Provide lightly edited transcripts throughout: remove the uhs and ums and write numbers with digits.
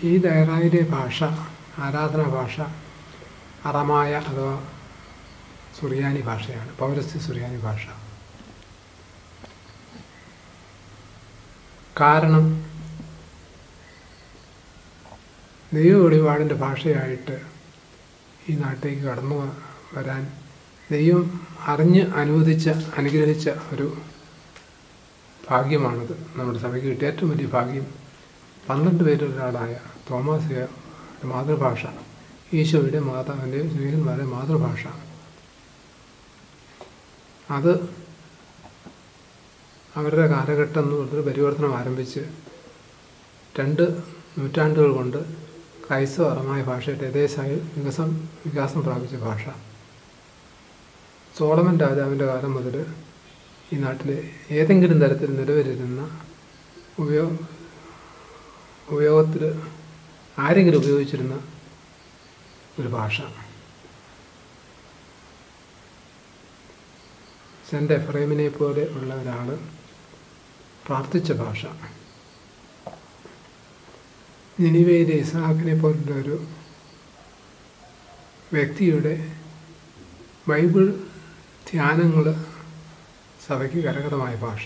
ഈ ദയറായിലെ ഭാഷ, ആരാധനാ ഭാഷ അറമായ അഥവാ സുറിയാനി ഭാഷയാണ്, പൗരസ്ത്യ സുറിയാനി ഭാഷ. കാരണം ദൈവ വെളിപാടിൻ്റെ ഭാഷയായിട്ട് ഈ നാട്ടിലേക്ക് കടന്നു വരാൻ ദൈവം അറിഞ്ഞ് അനുഗ്രഹിച്ച ഒരു ഭാഗ്യമാണത്. നമ്മുടെ സഭയ്ക്ക് കിട്ടിയ ഏറ്റവും വലിയ ഭാഗ്യം 12 പേരിൽ ഒരാളായ തോമാസിന്റെ മാതൃഭാഷ, ഈശോയുടെ മാതാവിൻ്റെ സ്നേഹന്മാരുടെ മാതൃഭാഷ, അത് അവരുടെ കാലഘട്ടം എന്ന് പറഞ്ഞൊരു പരിവർത്തനം ആരംഭിച്ച് 2 നൂറ്റാണ്ടുകൾ കൊണ്ട് ക്രൈസ്തവ അറമായ ഭാഷയുടെ യഥേശമായി വികാസം പ്രാപിച്ച ഭാഷ. സോളമൻ രാജാവിൻ്റെ കാലം മുതൽ ഈ നാട്ടിലെ ഏതെങ്കിലും തരത്തിൽ നിലവിലിരുന്ന ഉപയോഗത്തിൽ ആരെങ്കിലും ഉപയോഗിച്ചിരുന്ന ഒരു ഭാഷ. സെൻ്റ് എഫ്രൈമിനെ പോലെ ഉള്ള ഒരാൾ പ്രാർത്ഥിച്ച ഭാഷ. നിനിവേയിലെ ഇസ്ഹാക്കിനെ പോലുള്ള ഒരു വ്യക്തിയുടെ ബൈബിൾ ധ്യാനങ്ങൾ സഭയ്ക്ക് കരഗതമായ ഭാഷ.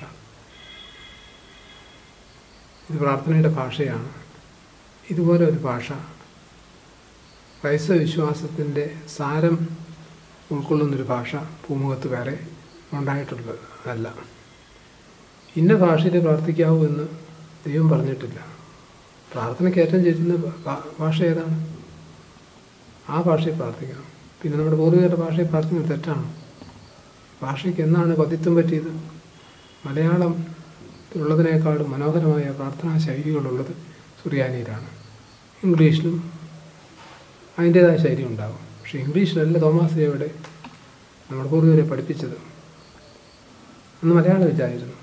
ഇത് പ്രാർത്ഥനയുടെ ഭാഷയാണ്. ഇതുപോലെ ഒരു ഭാഷ ക്രൈസ്തവ വിശ്വാസത്തിൻ്റെ സാരം ഉൾക്കൊള്ളുന്നൊരു ഭാഷ ഭൂമുഖത്ത് വേറെ ഉണ്ടായിട്ടുള്ളതല്ല. ഇന്ന ഭാഷയിൽ പ്രാർത്ഥിക്കാവൂ എന്ന് ദൈവം പറഞ്ഞിട്ടില്ല. പ്രാർത്ഥനയ്ക്ക് ഏറ്റവും ചേരുന്ന ഭാഷ ഏതാണ്? ആ ഭാഷയിൽ പ്രാർത്ഥിക്കണം. പിന്നെ നമ്മുടെ പൂർവികരുടെ ഭാഷയിൽ പ്രാർത്ഥിക്കുന്നത് തെറ്റാണ്. ഭാഷയ്ക്ക് എന്നാണ് പതിത്വം പറ്റിയത്? മലയാളം ഉള്ളതിനേക്കാളും മനോഹരമായ പ്രാർത്ഥനാ ശൈലികളുള്ളത് സുറിയാനിയിലാണ്. ഇംഗ്ലീഷിലും അതിൻ്റേതായ ശൈലി ഉണ്ടാകും. പക്ഷേ ഇംഗ്ലീഷിലല്ല തോമാശ്ലീഹയുടെ നമ്മുടെ പൂർവികരെ പഠിപ്പിച്ചത്. അന്ന് മലയാളം ഇല്ലായിരുന്നു.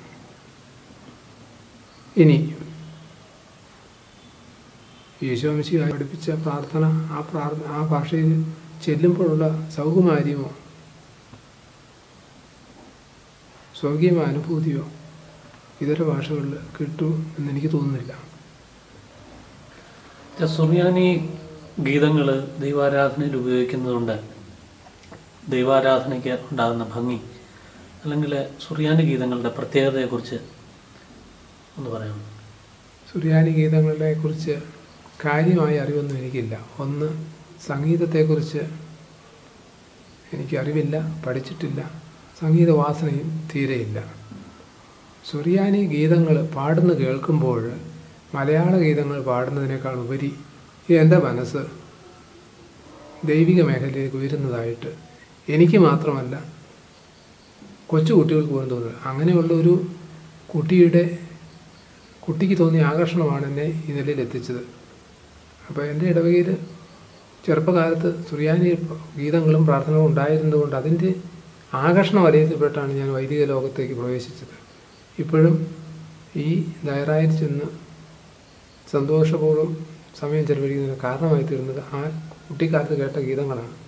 ഇനി യേശു മിശിഹായി പഠിപ്പിച്ച പ്രാർത്ഥന ആ ഭാഷയിൽ ചെല്ലുമ്പോഴുള്ള സൗകുമാര്യമോ സ്വർഗീയമായ അനുഭൂതിയോ ഇതര ഭാഷകളിൽ കിട്ടൂ എന്നെനിക്ക് തോന്നുന്നില്ല. സുറിയാനി ഗീതങ്ങൾ ദൈവാരാധനയിൽ ഉപയോഗിക്കുന്നതുകൊണ്ട് ദൈവാരാധനയ്ക്ക് ഉണ്ടാകുന്ന ഭംഗി, അല്ലെങ്കിൽ സുറിയാനി ഗീതങ്ങളുടെ പ്രത്യേകതയെക്കുറിച്ച് ഒന്ന് പറയാം. സുറിയാനി ഗീതങ്ങളെക്കുറിച്ച് കാര്യമായ അറിവൊന്നും എനിക്കില്ല. ഒന്ന്, സംഗീതത്തെക്കുറിച്ച് എനിക്ക് അറിവില്ല, പഠിച്ചിട്ടില്ല. സംഗീത വാസനയും തീരെയില്ല. സുറിയാനി ഗീതങ്ങൾ പാടുന്ന കേൾക്കുമ്പോൾ മലയാള ഗീതങ്ങൾ പാടുന്നതിനേക്കാൾ ഉപരി എൻ്റെ മനസ്സ് ദൈവിക മേഖലയിലേക്ക് ഉയരുന്നതായിട്ട് എനിക്ക് മാത്രമല്ല കൊച്ചുകുട്ടികൾക്ക് പോലും തോന്നുന്നത്. അങ്ങനെയുള്ള ഒരു കുട്ടിക്ക് തോന്നിയ ആകർഷണമാണ് എന്നെ ഈ നിലയിൽ എത്തിച്ചത്. അപ്പോൾ എൻ്റെ ഇടവകയിൽ ചെറുപ്പകാലത്ത് സുറിയാനി ഗീതങ്ങളും പ്രാർത്ഥനകളും ഉണ്ടായിരുന്നതുകൊണ്ട് അതിൻ്റെ ആകർഷണ വലയത്തിൽപ്പെട്ടാണ് ഞാൻ വൈദിക ലോകത്തേക്ക് പ്രവേശിച്ചത്. ഇപ്പോഴും ഈ ദയറായിൽ ചെന്ന് സന്തോഷപൂർവ്വം സമയം ചെലവഴിക്കുന്നതിന് കാരണമായി തീർന്നത് ആ കുട്ടിക്കാലത്ത് കേട്ട ഗീതങ്ങളാണ്.